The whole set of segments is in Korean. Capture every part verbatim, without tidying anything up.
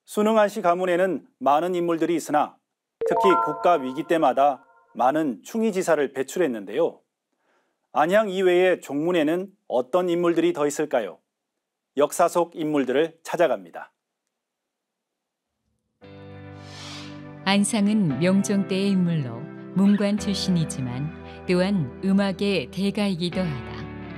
수능 안시 가문에는 많은 인물들이 있으나 특히 국가 위기 때마다 많은 충의지사를 배출했는데요. 안양 이외의 종문에는 어떤 인물들이 더 있을까요? 역사 속 인물들을 찾아갑니다. 안상은 명종 때의 인물로 문관 출신이지만 또한 음악의 대가이기도 하다.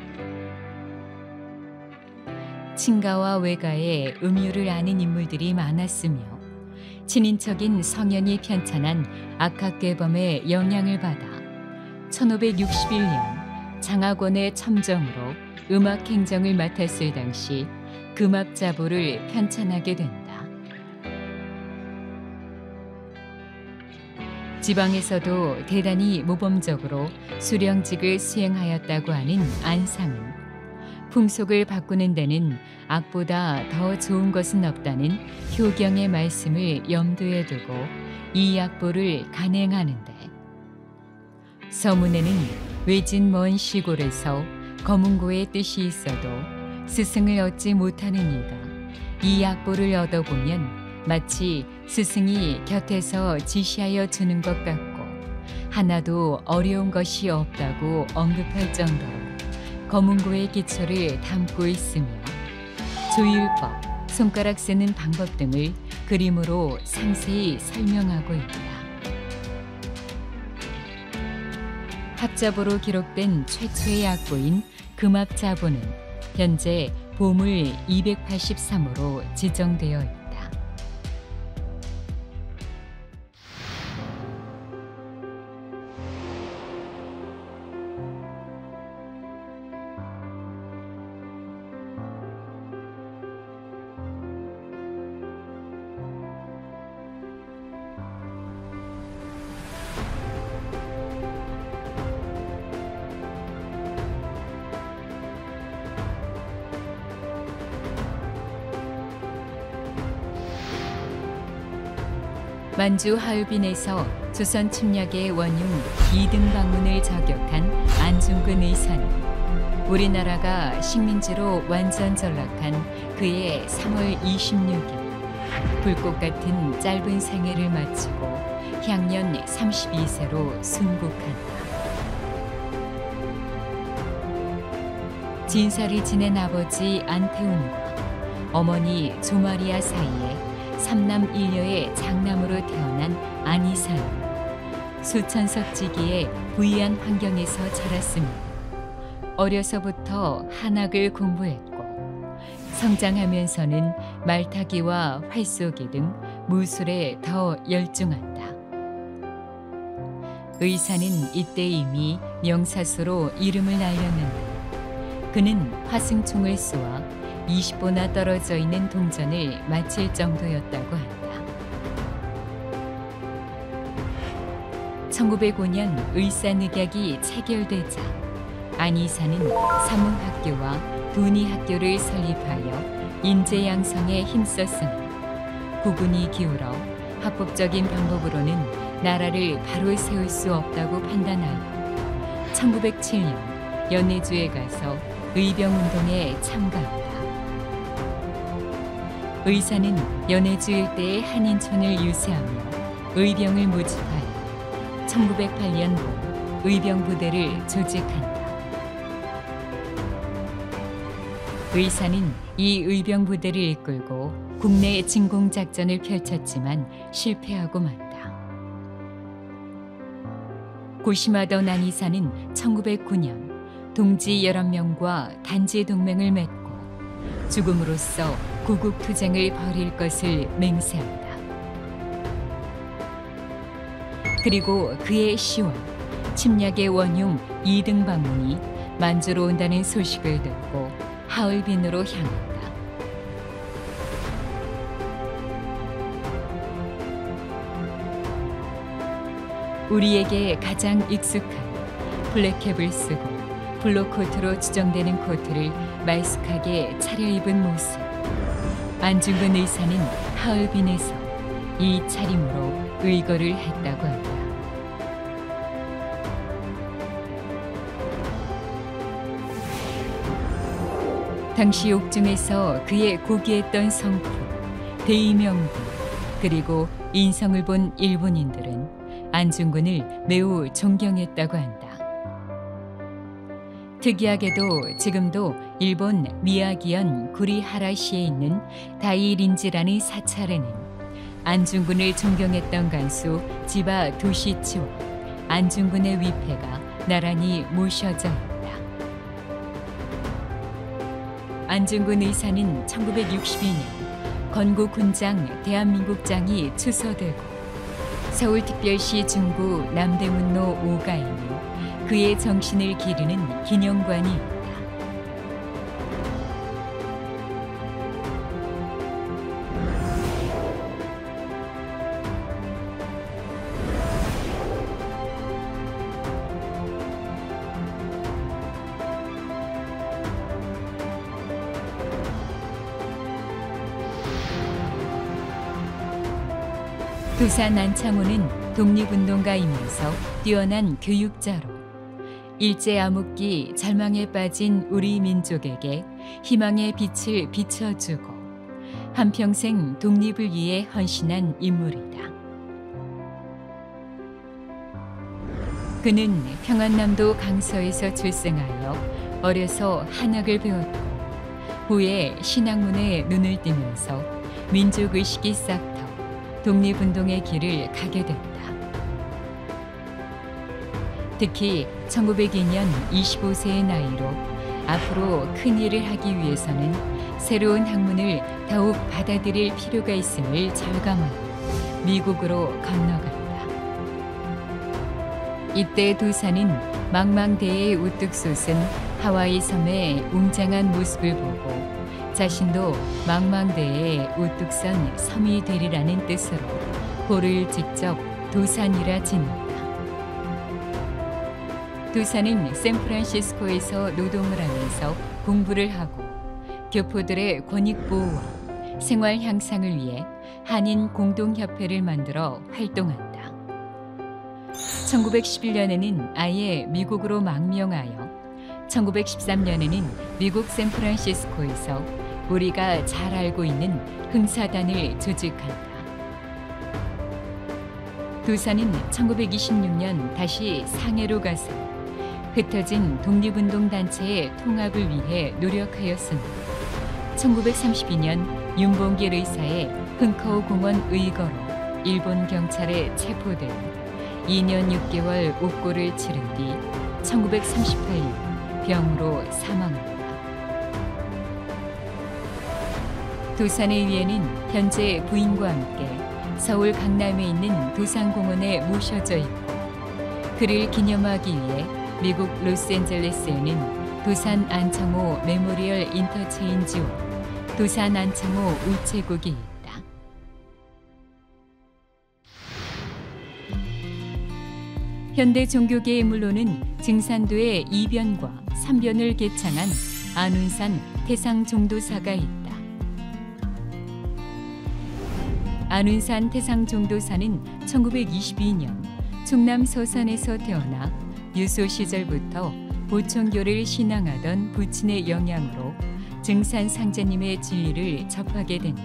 친가와 외가의 음유를 아는 인물들이 많았으며 친인척인 성현이 편찬한 악학괴범의 영향을 받아 천오백육십일 년 장학원의 첨정으로 음악행정을 맡았을 당시 금합자보를 편찬하게 된다. 지방에서도 대단히 모범적으로 수령직을 수행하였다고 하는 안상은 풍속을 바꾸는 데는 악보다 더 좋은 것은 없다는 효경의 말씀을 염두에 두고 이 악보를 간행하는데, 서문에는 외진 먼 시골에서 검은고의 뜻이 있어도 스승을 얻지 못하는 이가 이 악보를 얻어보면 마치 스승이 곁에서 지시하여 주는 것 같고 하나도 어려운 것이 없다고 언급할 정도로 검은고의 기초를 담고 있으며 조율법, 손가락 쓰는 방법 등을 그림으로 상세히 설명하고 있다. 합자보로 기록된 최초의 악보인 금합자보는 현재 보물 이백팔십삼 호로 지정되어 있다. 만주 하얼빈에서 조선 침략의 원흉 이등 방문을 저격한 안중근 의사는 우리나라가 식민지로 완전 전락한 그해 삼월 이십육일 불꽃 같은 짧은 생애를 마치고 향년 삼십이 세로 순국한다. 진사를 지낸 아버지 안태웅과 어머니 조마리아 사이에 삼남 일녀의 장남으로 태어난 안이사는 수천석지기의 부유한 환경에서 자랐으며 어려서부터 한학을 공부했고 성장하면서는 말타기와 활쏘기 등 무술에 더 열중한다. 의사는 이때 이미 명사수로 이름을 날렸는데 그는 화승총을 쏘아 이십 보나 떨어져 있는 동전을 맞힐 정도였다고 한다. 천구백오 년 의사늑약이 체결되자 안이사는 사문학교와 돈이학교를 설립하여 인재 양성에 힘썼으나 국운이 기울어 합법적인 방법으로는 나라를 바로 세울 수 없다고 판단하여 천구백칠 년 연해주에 가서 의병운동에 참가한다. 의사는 연해주 일대의 한인촌을 유세하며 의병을 모집하여 천구백팔 년 의병부대를 조직한다. 의사는 이 의병부대를 이끌고 국내 진공작전을 펼쳤지만 실패하고 만다. 고심하던 안이사는 천구백구 년 동지 열한 명과 단지 동맹을 맺고 죽음으로써 구국투쟁을 벌일 것을 맹세한다. 그리고 그해 시월 침략의 원흉 이등 방문이 만주로 온다는 소식을 듣고 하얼빈으로 향한다. 우리에게 가장 익숙한 블랙캡을 쓰고 블로코트로 추정되는 코트를 말쑥하게 차려입은 모습. 안중근 의사는 하얼빈에서 이 차림으로 의거를 했다고 한다. 당시 옥중에서 그의 고귀했던 성품, 대의명분 그리고 인성을 본 일본인들은 안중근을 매우 존경했다고 한다. 특이하게도 지금도 일본 미야기현 구리하라시에 있는 다이린지라는 사찰에는 안중근을 존경했던 간수 지바 도시치와 안중근의 위패가 나란히 모셔져 있다. 안중근 의사는 천구백육십이 년 건국훈장 대한민국장이 추서되고 서울특별시 중구 남대문로 오 가에는 그의 정신을 기리는 기념관이 있다. 도산 안창호는 독립운동가이면서 뛰어난 교육자로 일제 암흑기 절망에 빠진 우리 민족에게 희망의 빛을 비춰주고 한평생 독립을 위해 헌신한 인물이다. 그는 평안남도 강서에서 출생하여 어려서 한학을 배웠고 후에 신학문에 눈을 띄면서 민족의식이 싹터 독립운동의 길을 가게 됐다. 특히 천구백이 년 이십오 세의 나이로 앞으로 큰 일을 하기 위해서는 새로운 학문을 더욱 받아들일 필요가 있음을 절감하고 미국으로 건너간다. 이때 도사는 망망대해에 우뚝 솟은 하와이 섬의 웅장한 모습을 보고 자신도 망망대해에 우뚝 선 섬이 되리라는 뜻으로 호를 직접 도산이라 짓는다. 도사는 샌프란시스코에서 노동을 하면서 공부를 하고 교포들의 권익 보호와 생활 향상을 위해 한인 공동협회를 만들어 활동한다. 천구백십일 년에는 아예 미국으로 망명하여 천구백십삼 년에는 미국 샌프란시스코에서 우리가 잘 알고 있는 흥사단을 조직한다. 도사는 천구백이십육 년 다시 상해로 가서 흩어진 독립운동 단체의 통합을 위해 노력하였으나 천구백삼십이 년 윤봉길 의사의 흥커우 공원 의거로 일본 경찰에 체포되어 이 년 육 개월 옥고를 치른 뒤 천구백삼십팔 년 병으로 사망한다. 도산의 위에는 현재 부인과 함께 서울 강남에 있는 도산공원에 모셔져 있고 그를 기념하기 위해 미국 로스앤젤레스에는 도산 안창호 메모리얼 인터체인지와 도산 안창호 우체국이 있다. 현대 종교계의 물론은 증산도에 이 변과 삼 변을 개창한 안운산 태상종도사가 있다. 안운산 태상종도사는 천구백이십이 년 충남 서산에서 태어나 유소 시절부터 보청교를 신앙하던 부친의 영향으로 증산 상제님의 진리를 접하게 된다.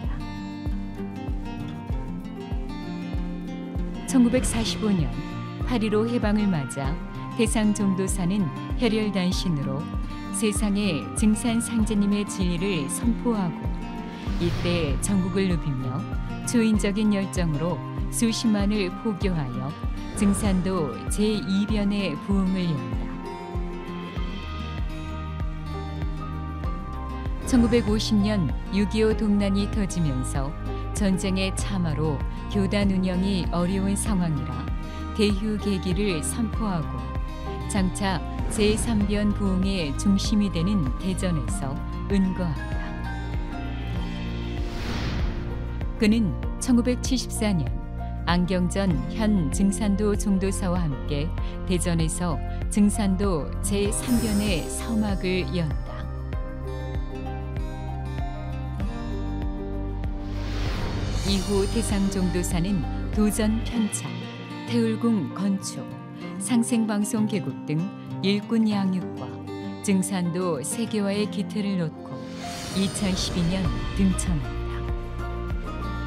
천구백사십오 년 팔일오 해방을 맞아 태상종도사는 혈혈단신으로 세상에 증산 상제님의 진리를 선포하고 이때 전국을 누비며 초인적인 열정으로 수십만을 포교하여 증산도 제이 변의 부흥을 연다. 천구백오십 년 육이오 동란이 터지면서 전쟁의 참화로 교단 운영이 어려운 상황이라 대휴계기를 선포하고 장차 제삼 변 부흥의 중심이 되는 대전에서 은거한다. 그는 천구백칠십사 년 안경전 현 증산도 종도사와 함께 대전에서 증산도 제삼 변의 서막을 연다. 이후 태상종도사는 도전 편찬, 태울궁 건축, 상생방송 개국 등 일꾼 양육과 증산도 세계화의 기틀을 놓고 이천십이 년 등천한다.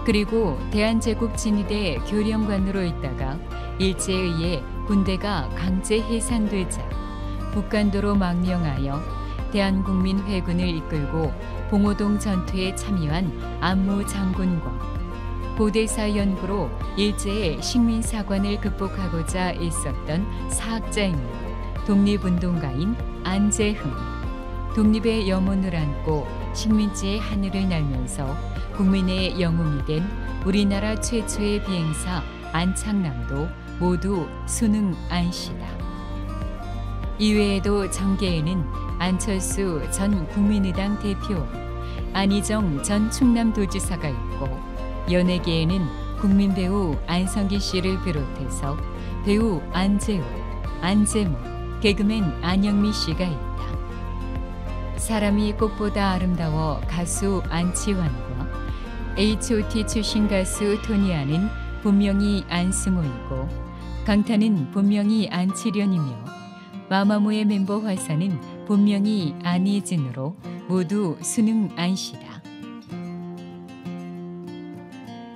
그리고 대한제국 진위대 교령관으로 있다가 일제에 의해 군대가 강제 해산되자 북간도로 망명하여 대한국민회군을 이끌고 봉오동 전투에 참여한 안무 장군과 고대사 연구로 일제의 식민사관을 극복하고자 애썼던 사학자이며 독립운동가인 안재흥, 독립의 염원을 안고 식민지의 하늘을 날면서 국민의 영웅이 된 우리나라 최초의 비행사 안창남도 모두 수능 안시다. 이외에도 정계에는 안철수 전 국민의당 대표와 안희정 전 충남도지사가 있고 연예계에는 국민배우 안성기 씨를 비롯해서 배우 안재호, 안재모, 개그맨 안영미 씨가 있다. 사람이 꽃보다 아름다워 가수 안치환과 에이치 오 티 출신 가수 토니아는 본명이 안승호이고 강타는 본명이 안치련이며 마마무의 멤버 화사는 본명이 안희진으로 모두 수능 안시다.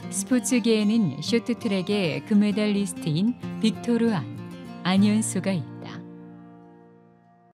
스포츠계에는 쇼트트랙의 금메달리스트인 빅토르 안, 안현수가 있다.